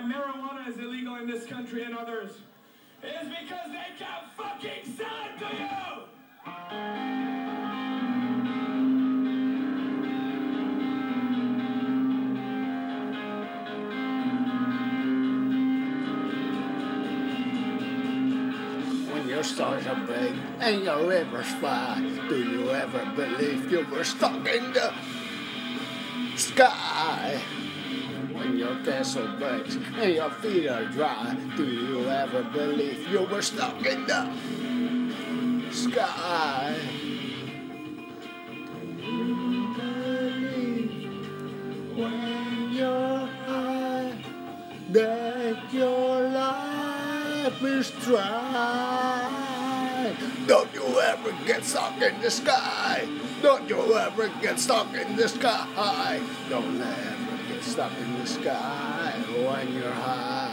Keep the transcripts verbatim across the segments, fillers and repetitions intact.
marijuana is illegal in this country and others is because they can't fucking sell it to you! When your stars are big and your rivers fly, do you ever believe you were stuck in the sky? When your castle breaks and your feet are dry, do you ever believe you were stuck in the sky? Do you believe when you're high that your life is dry? Don't you ever get stuck in the sky? Don't you ever get stuck in the sky? Don't ever get stuck in the sky when you're high.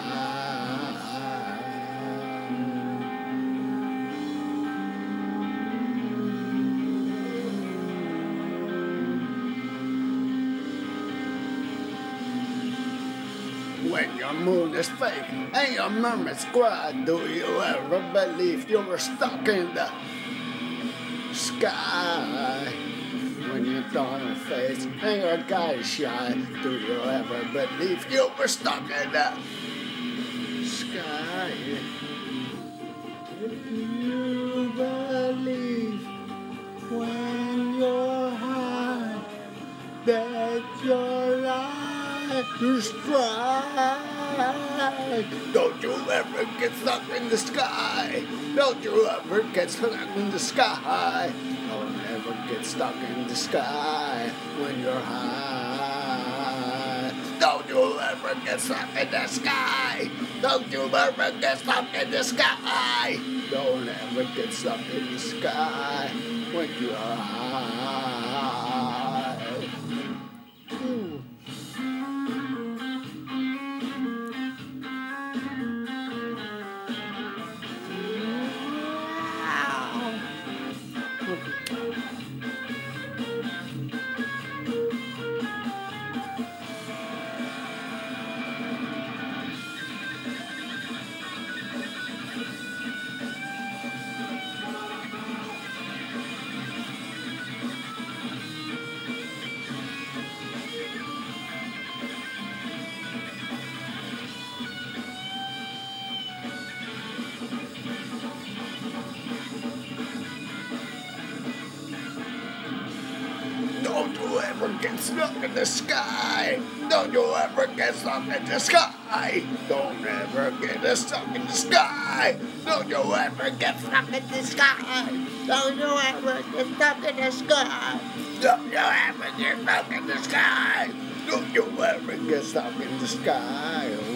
When your moon is fake and your mermaid's cry, do you ever believe you were stuck in the sky? When your daughter face and your guy is shy, do you ever believe you were stuck in the sky? Do you believe when you're high that your life is dry? Don't you ever get stuck in the sky? Don't you ever get stuck in the sky? Don't ever get stuck in the sky when you're high. Don't you ever get stuck in the sky. Don't you ever get stuck in the sky. Don't ever get stuck in the sky when you're high. Ooh. Don't you ever get stuck in the sky. Don't you ever get stuck in the sky. Don't ever get stuck in the sky. Don't you ever get stuck in the sky. Don't you ever get stuck in the sky. Don't you ever get stuck in the sky. Don't you ever get stuck in the sky.